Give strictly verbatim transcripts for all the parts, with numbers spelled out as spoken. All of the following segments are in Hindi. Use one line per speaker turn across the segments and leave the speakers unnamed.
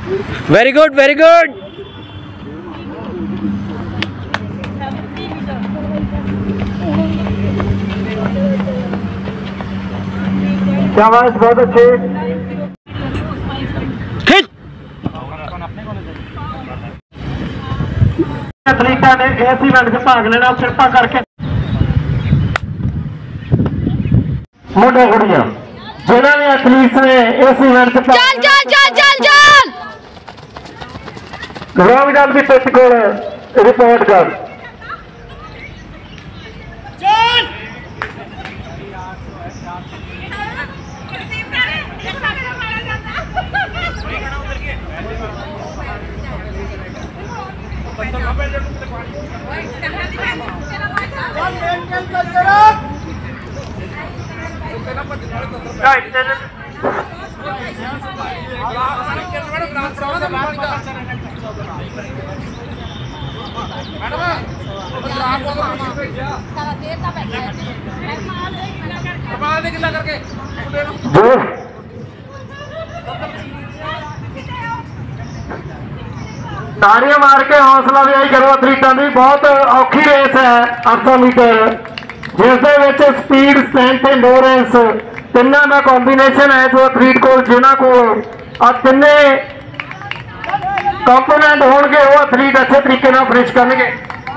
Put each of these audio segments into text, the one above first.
Very good very good.
शाबाश, बहुत अच्छे। एथलीटा ने इस इवेंट में भाग लेना, कृपा करके मुंडे कुड़ियां जिन्होंने एथलीट ने इस इवेंट में
चल चल चल चल चल
लॉन्ग जंप की पिच को रिपोर्ट कर। ताड़ियां मार के हौसला अफजाई करो एथलीटों की। बहुत औखी रेस है अठ सौ मीटर, जिस स्पीड स्ट्रेंथ एंडोरेंस तिना का कॉम्बीनेशन है जो एथलीट को जिन्हों को तिने कंपोनेंट होंगे वो एथलीट अच्छे तरीके से फिनिश करेंगे।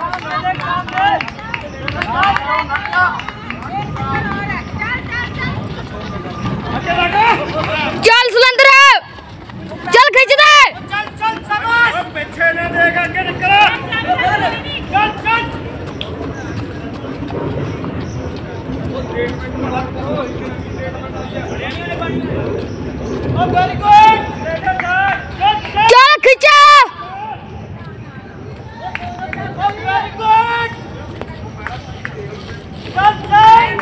चल सुलेंद्र चल खिंच दे।
पीछे न देगा कि निकल चल चल। वेरी गुड,
चल खिंचा।
वेरी गुड, चल चल।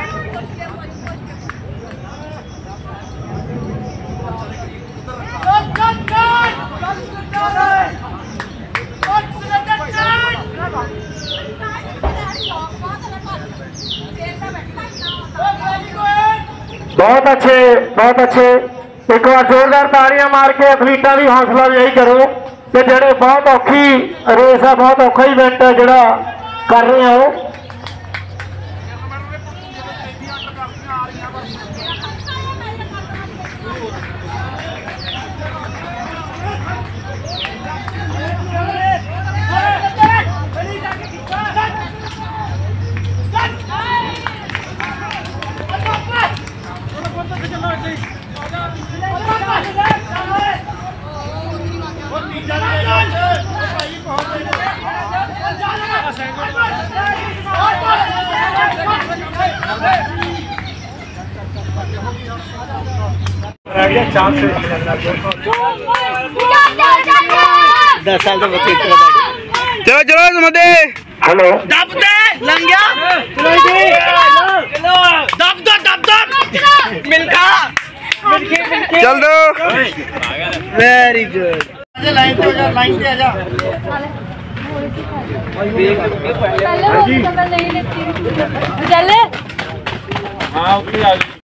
बहुत अच्छे बहुत अच्छे। एक बार जोरदार ताड़ियां मार के एथलीटा की हौसला अफजाई करो कि जेडे बहुत औखी रेस है, बहुत औखा इवेंट है जोड़ा कर रहे हैं वो।
दस साल तो बच्चे चलो चलो मत
हेलो
दब दे लंग गया। दब दो दब दो मिलका चल दो। Very good.
लाइन पे जा, लाइन पे आ जा।
चल
हाँ